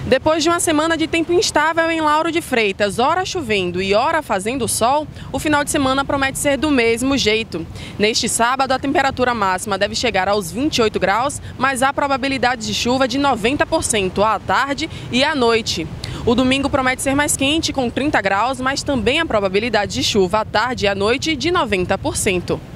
Depois de uma semana de tempo instável em Lauro de Freitas, ora chovendo e ora fazendo sol, o final de semana promete ser do mesmo jeito. Neste sábado, a temperatura máxima deve chegar aos 28 graus, mas há probabilidade de chuva de 90% à tarde e à noite. O domingo promete ser mais quente, com 30 graus, mas também a probabilidade de chuva à tarde e à noite de 90%.